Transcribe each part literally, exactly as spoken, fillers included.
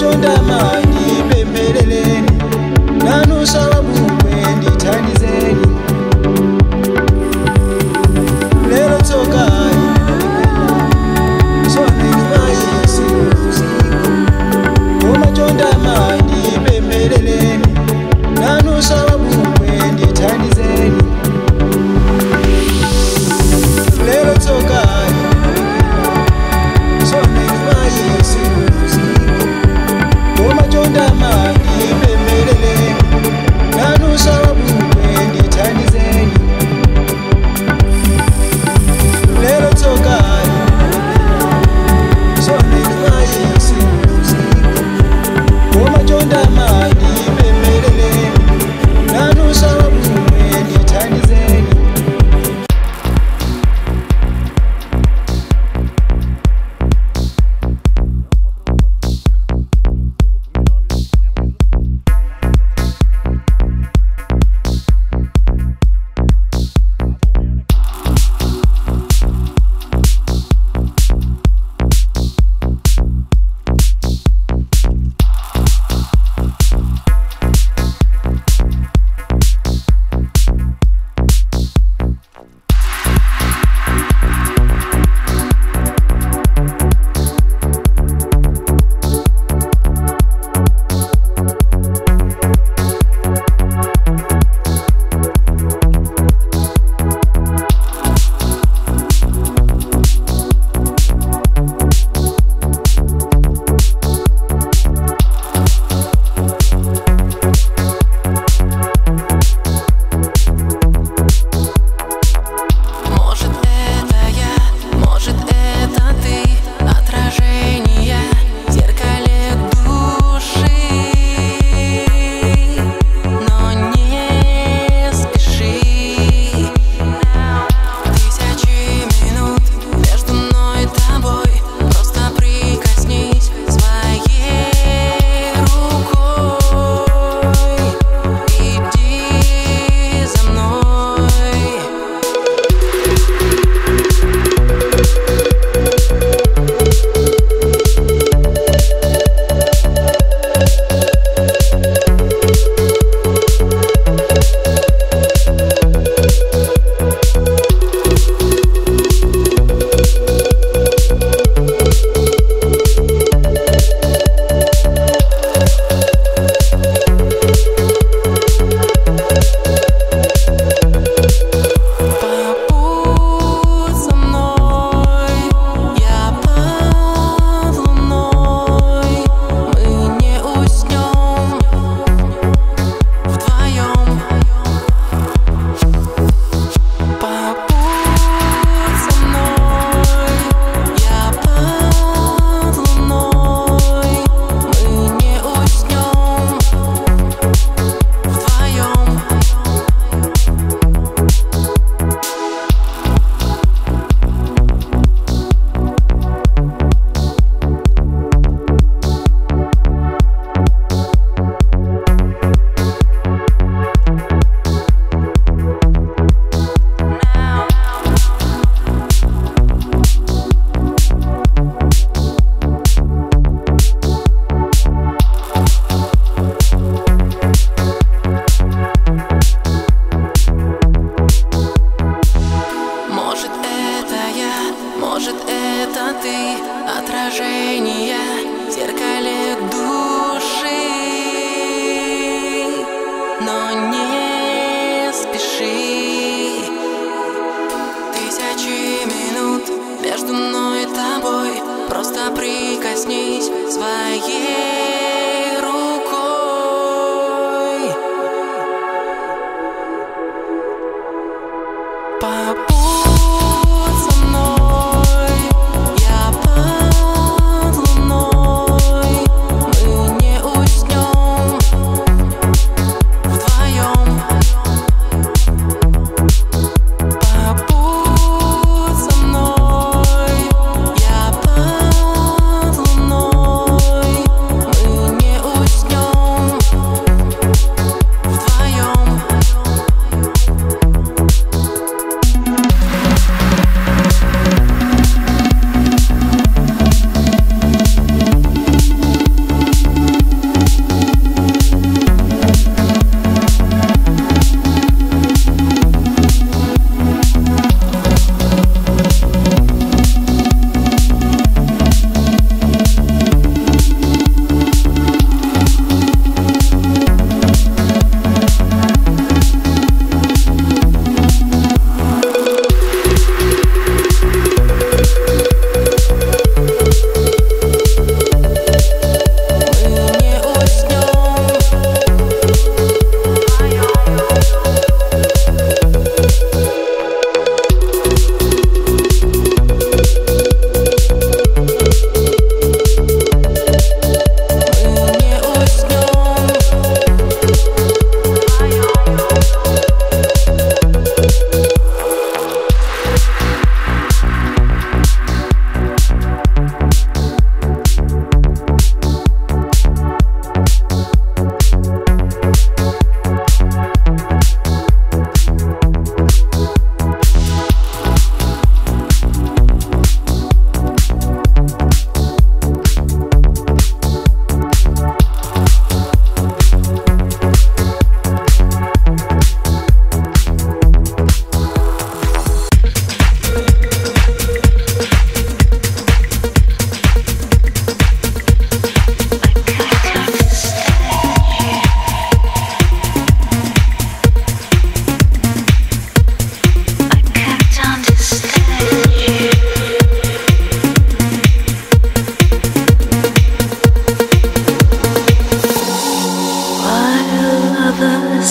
majonda mandi pempeleleni nanusawa bumwe ndithandizeni lero tsoka sona inyuma yesikuziko majonda mandi pempeleleni nanusawa bumwe ndithandizeni lero tsoka sona inyuma yesikuziko majonda mandi pempeleleni nanusawa bumwe ndithandizeni lero tsoka sona inyuma yesikuziko majonda mandi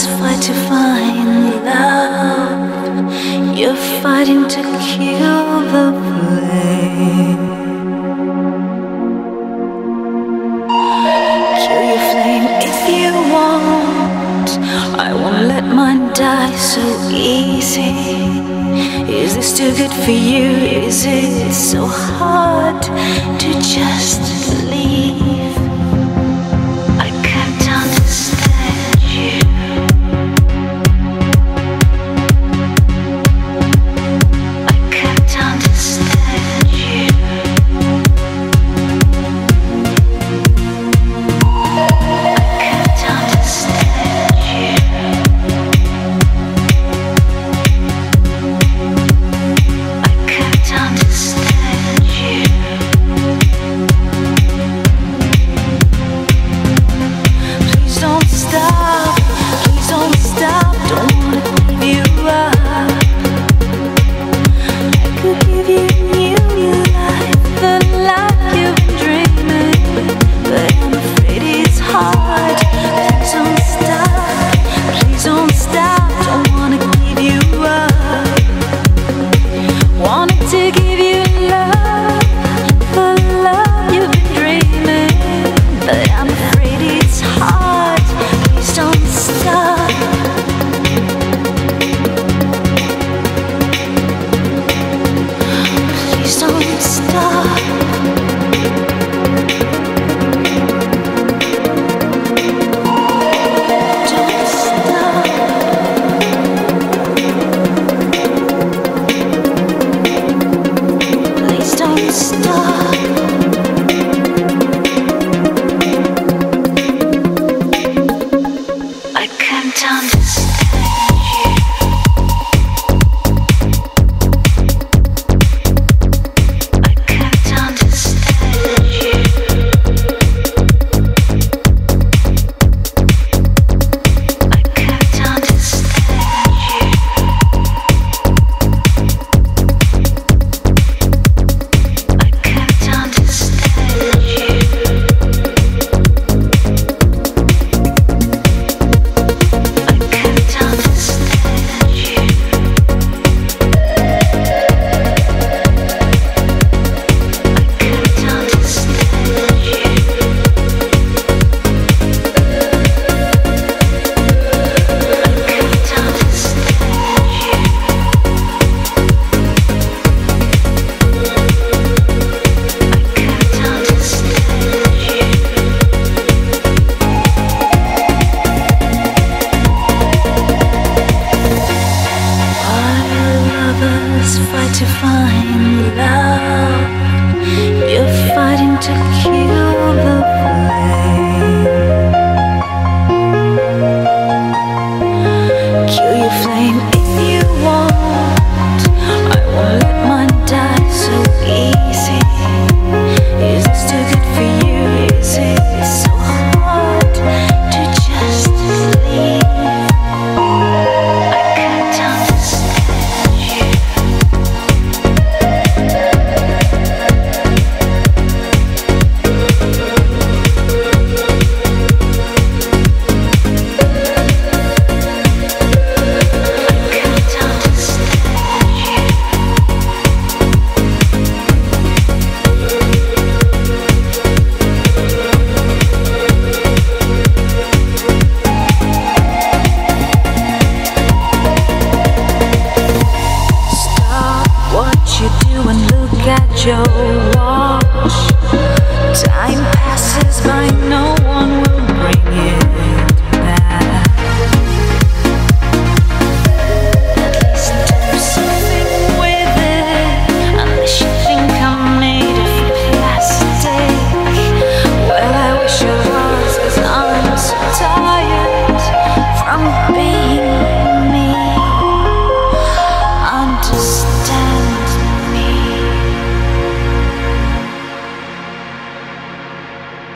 lovers fight to find love. You're fighting to kill the flame. Kill your flame if you want. I won't let mine die so easy. Is this too good for you? Is it so hard to just leave? I can't understand you. I can't understand you. I can't understand you. I can't understand you. Please don't stop, please don't stop. Don't wanna give you up. I could give you new life, the life you've been dreaming, but I'm afraid it's hard. Please don't stop, please don't stop. Don't wanna give you up. Wanted to give you love, the love you've been dreaming, but I'm afraid it's hard. Please don't stop. Please don't stop. Don't stop. Please don't stop. I can't understand you. I can't understand you. I can't understand you. I can't understand you. I can't understand you. I can't understand you. I can't understand you. I can't understand you. While lovers fight to find love, you're fighting to kill the flame. Kill your flame if you want. I won't let mine die so easy. Is this too good for you? Is it so hard to just leave? I can't understand you. I can't understand you. Stop what you do and look at your watch. Time passes by, no